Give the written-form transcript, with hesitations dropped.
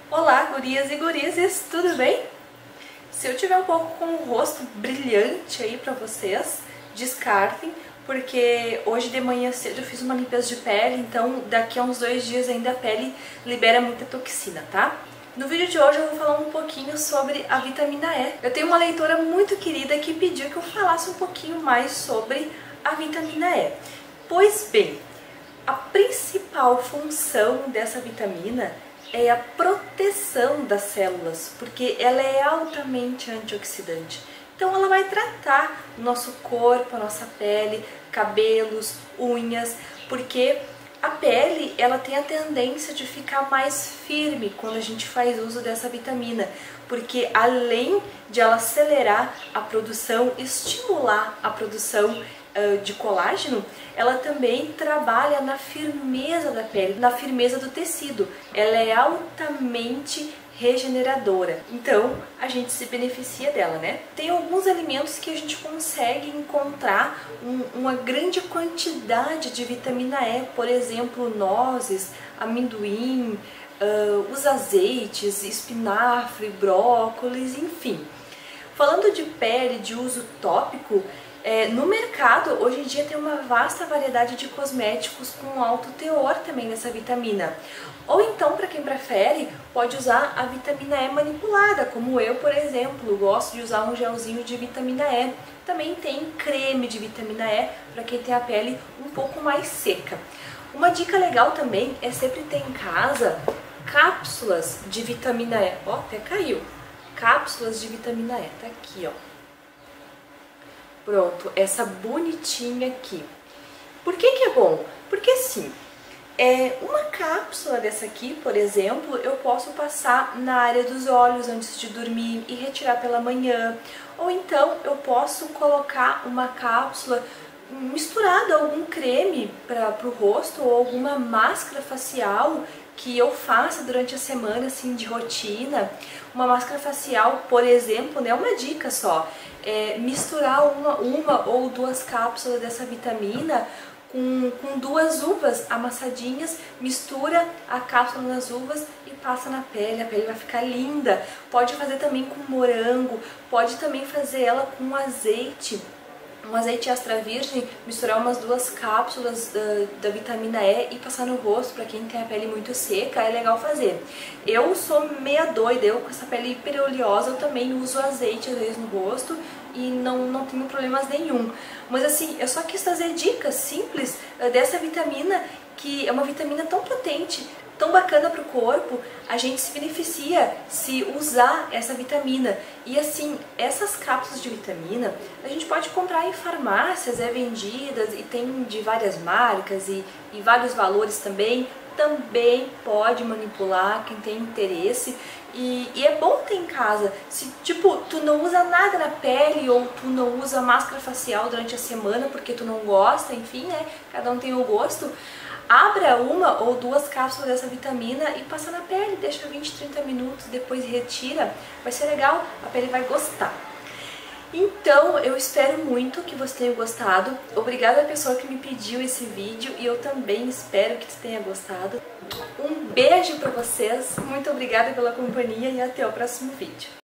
Olá, gurias e gurizes, tudo bem? Se eu tiver um pouco com o rosto brilhante aí pra vocês, descartem, porque hoje de manhã cedo eu fiz uma limpeza de pele, então daqui a uns 2 dias ainda a pele libera muita toxina, tá? No vídeo de hoje eu vou falar um pouquinho sobre a vitamina E. Eu tenho uma leitora muito querida que pediu que eu falasse um pouquinho mais sobre a vitamina E. Pois bem, a principal função dessa vitamina é a proteção das células, porque ela é altamente antioxidante. Então ela vai tratar o nosso corpo, a nossa pele, cabelos, unhas, porque a pele ela tem a tendência de ficar mais firme quando a gente faz uso dessa vitamina, porque além de ela acelerar a produção, estimular a produção de colágeno, ela também trabalha na firmeza da pele, na firmeza do tecido. Ela é altamente regeneradora, então a gente se beneficia dela, né? Tem alguns alimentos que a gente consegue encontrar uma grande quantidade de vitamina E, por exemplo, nozes, amendoim, os azeites, espinafre, brócolis, enfim. Falando de pele, de uso tópico, no mercado, hoje em dia tem uma vasta variedade de cosméticos com alto teor também dessa vitamina. Ou então, para quem prefere, pode usar a vitamina E manipulada, como eu, por exemplo, gosto de usar um gelzinho de vitamina E. Também tem creme de vitamina E para quem tem a pele um pouco mais seca. Uma dica legal também é sempre ter em casa cápsulas de vitamina E. Ó, até caiu. Cápsulas de vitamina E, tá aqui, ó. Pronto, essa bonitinha aqui. Por que que é bom? Porque assim, uma cápsula dessa aqui, por exemplo, eu posso passar na área dos olhos antes de dormir e retirar pela manhã. Ou então eu posso colocar uma cápsula misturada a algum creme para o rosto ou alguma máscara facial que eu faça durante a semana, assim, de rotina. Uma máscara facial, por exemplo, né, uma dica só, misturar uma ou 2 cápsulas dessa vitamina com 2 uvas amassadinhas, mistura a cápsula nas uvas e passa na pele, a pele vai ficar linda. Pode fazer também com morango, pode também fazer ela com um azeite extra virgem, misturar umas 2 cápsulas da vitamina E e passar no rosto. Para quem tem a pele muito seca, é legal fazer. Eu sou meia doida, eu com essa pele hiper oleosa, eu também uso azeite às vezes no rosto e não tenho problemas nenhum. Mas assim, eu só quis trazer dicas simples dessa vitamina, que é uma vitamina tão potente, tão bacana para o corpo. A gente se beneficia se usar essa vitamina. E assim, essas cápsulas de vitamina a gente pode comprar em farmácias, vendidas, e tem de várias marcas e vários valores também. Também pode manipular quem tem interesse. E é bom ter em casa. Se tipo, tu não usa nada na pele ou tu não usa máscara facial durante a semana porque tu não gosta, enfim, né? Cada um tem o gosto. Abra uma ou 2 cápsulas dessa vitamina e passa na pele, deixa 20, 30 minutos, depois retira. Vai ser legal, a pele vai gostar. Então, eu espero muito que você tenha gostado. Obrigada à pessoa que me pediu esse vídeo e eu também espero que você tenha gostado. Um beijo pra vocês, muito obrigada pela companhia e até o próximo vídeo.